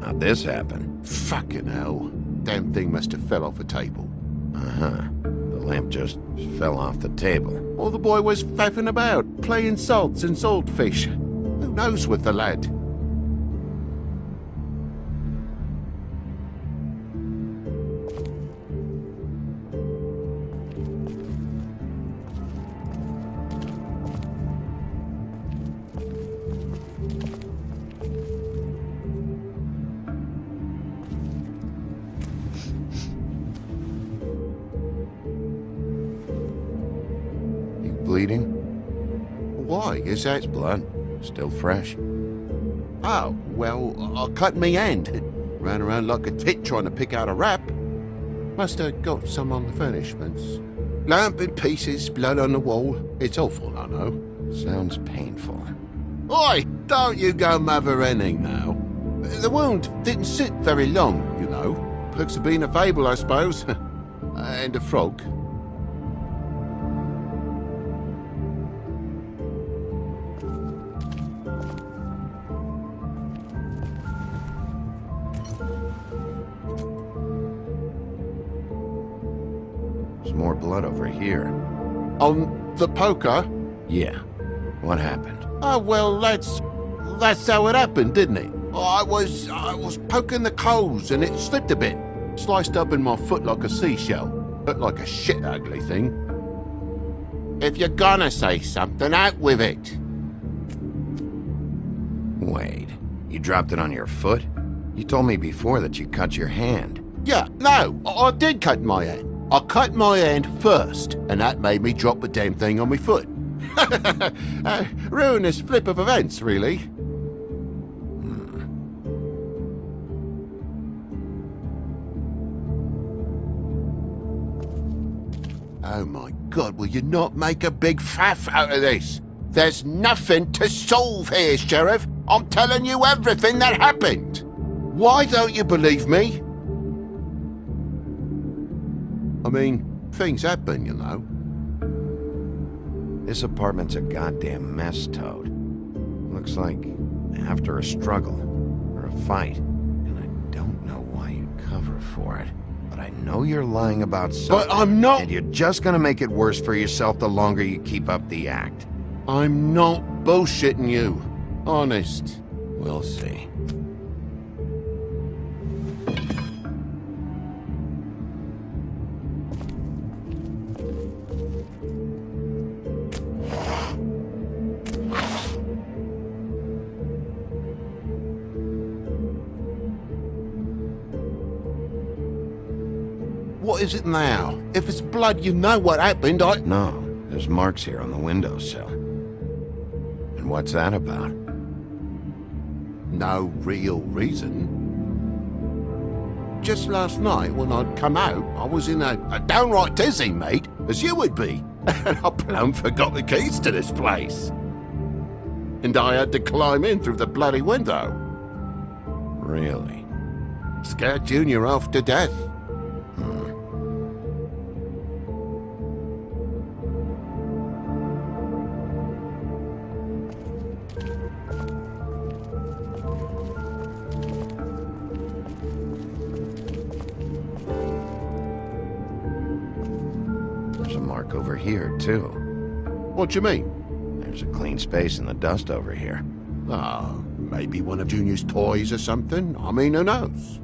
How'd this happen? Fucking hell. Damn thing must have fell off a table. Uh-huh. The lamp just fell off the table. Or the boy was faffing about, playing salts and saltfish. Who knows with the lad? Bleeding? Why? Is that... It's blood. Still fresh. Oh, well, I cut me hand. Ran around like a tit trying to pick out a wrap. Must have got some on the furnishments. Lamp in pieces, blood on the wall. It's awful, I know. Sounds painful. Oi! Don't you go mother-henning now. The wound didn't sit very long, you know. Perks of being a fable, I suppose. And a frog. There's more blood over here. On the poker? Yeah. What happened? Oh, well, that's how it happened, didn't it? I was poking the coals and it slipped a bit. Sliced up in my foot like a seashell. Looked like a shit ugly thing. If you're gonna say something, out with it. Wait. You dropped it on your foot? You told me before that you cut your hand. Yeah, no, I did cut my hand. I cut my hand first, and that made me drop the damn thing on my foot. Ruinous flip of events, really. Oh my God, will you not make a big faff out of this? There's nothing to solve here, Sheriff. I'm telling you everything that happened. Why don't you believe me? I mean, things happen, you know. This apartment's a goddamn mess, Toad. Looks like after a struggle, or a fight. And I don't know why you'd cover for it. But I know you're lying about something. But I'm not... And you're just gonna make it worse for yourself the longer you keep up the act. I'm not bullshitting you. Honest. We'll see. What is it now? If it's blood, you know what happened. No, there's marks here on the windowsill. And what's that about? No real reason. Just last night, when I'd come out, I was in a downright dizzy, mate, as you would be. And I plumb forgot the keys to this place. And I had to climb in through the bloody window. Really? Scared Junior off to death. There's a mark over here, too. What do you mean? There's a clean space in the dust over here. Oh, maybe one of Junior's toys or something. I mean, who knows?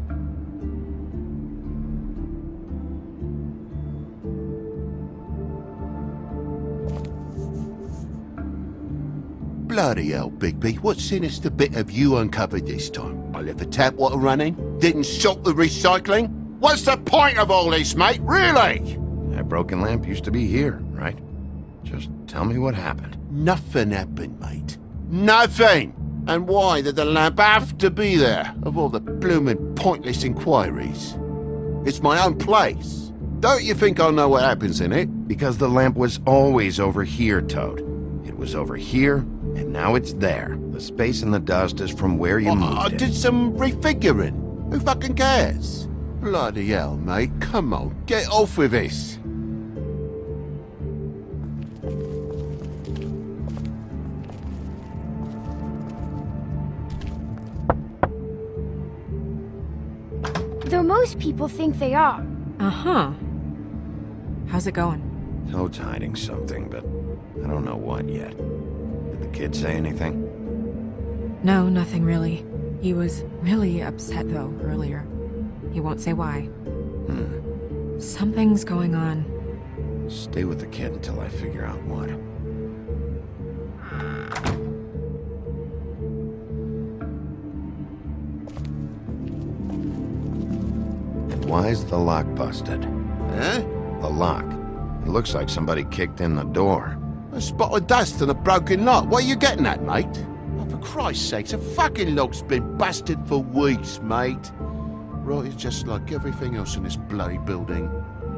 Bloody hell, Bigby. What sinister bit have you uncovered this time? I left the tap water running? Didn't salt the recycling? What's the point of all this, mate? Really? That broken lamp used to be here, right? Just tell me what happened. Nothing happened, mate. Nothing! And why did the lamp have to be there, of all the bloomin' pointless inquiries? It's my own place. Don't you think I know what happens in it? Because the lamp was always over here, Toad. It was over here, and now it's there. The space in the dust is from where you moved I it. did some refiguring. Who fucking cares? Bloody hell, mate. Come on, get off with this. most people think they are. Uh-huh. How's it going? Toad's hiding something, but I don't know what yet. Did the kid say anything? No, nothing really. He was really upset, though, earlier. He won't say why. Something's going on. Stay with the kid until I figure out what. And why's the lock busted? Eh? The lock. It looks like somebody kicked in the door. A spot of dust and a broken lock. What are you getting at, mate? Oh, for Christ's sakes, a fucking lock's been busted for weeks, mate. Right, it's just like everything else in this bloody building.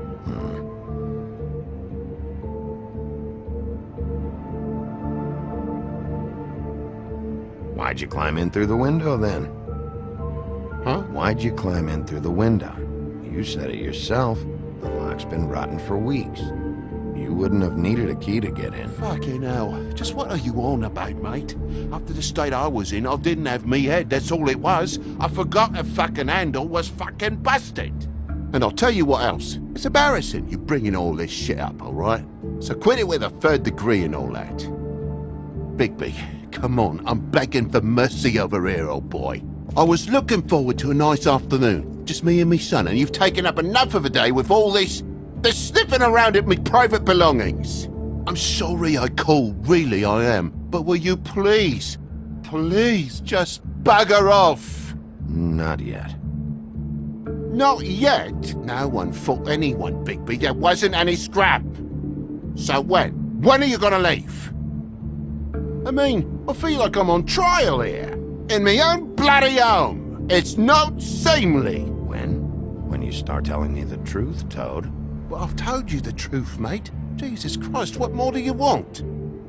Why'd you climb in through the window then? Huh? Why'd you climb in through the window? You said it yourself. The lock's been rotten for weeks. You wouldn't have needed a key to get in. Fucking hell. Just what are you on about, mate? After the state I was in, I didn't have me head, that's all it was. I forgot the fucking handle was fucking busted. And I'll tell you what else. It's embarrassing you bringing all this shit up, alright? So quit it with a 3rd degree and all that. Bigby, come on, I'm begging for mercy over here, old boy. I was looking forward to a nice afternoon, just me and me son, and you've taken up enough of a day with all this sniffing around at me private belongings. I'm sorry I called, really I am, but will you please just bugger off? Not yet. Not yet? No one fought anyone, Bigby. There wasn't any scrap. So when? When are you gonna leave? I mean, I feel like I'm on trial here. In my own bloody home. It's not seemly. When? When you start telling me the truth, Toad. Well, I've told you the truth, mate. Jesus Christ, what more do you want?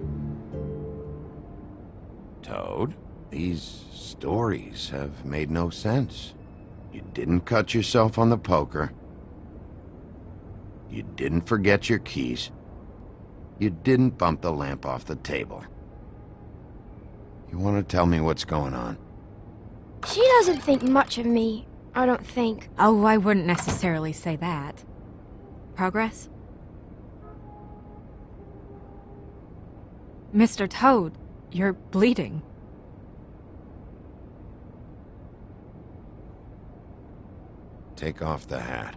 Toad, these stories have made no sense. You didn't cut yourself on the poker. You didn't forget your keys. You didn't bump the lamp off the table. You want to tell me what's going on? She doesn't think much of me, I don't think. Oh, I wouldn't necessarily say that. Progress? Mr. Toad, you're bleeding. Take off the hat.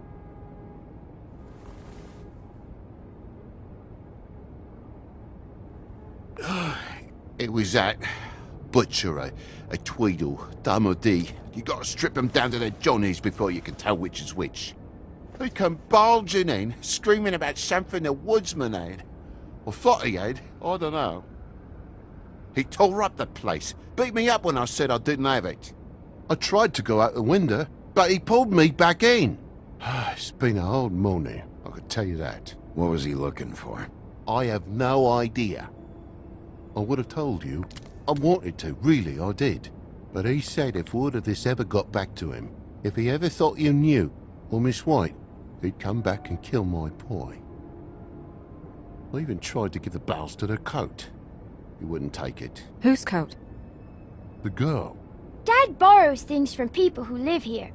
It was that butcher, a Tweedle, Dumody. You gotta strip them down to their johnnies before you can tell which is which. He come bulging in, screaming about something the woodsman had. Or thought he had, I don't know. He tore up the place, beat me up when I said I didn't have it. I tried to go out the window, but he pulled me back in. It's been a hard morning, I could tell you that. What was he looking for? I have no idea. I would have told you. I wanted to, really, I did. But he said if word of this ever got back to him, if he ever thought you knew, or Miss White, he'd come back and kill my boy. I even tried to give the bastard a coat. He wouldn't take it. Whose coat? The girl. Dad borrows things from people who live here.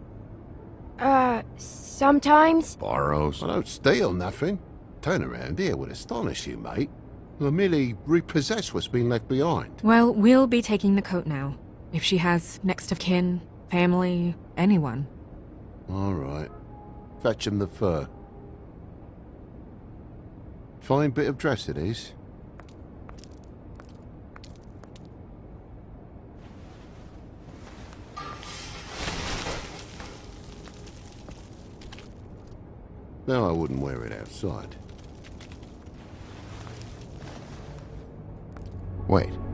Sometimes. Borrows? I don't steal nothing. Turn around here would astonish you, mate. I merely repossess what's been left behind. Well, we'll be taking the coat now. If she has next of kin, family, anyone. All right. Fetch him the fur. Fine bit of dress it is. No, I wouldn't wear it outside. Wait.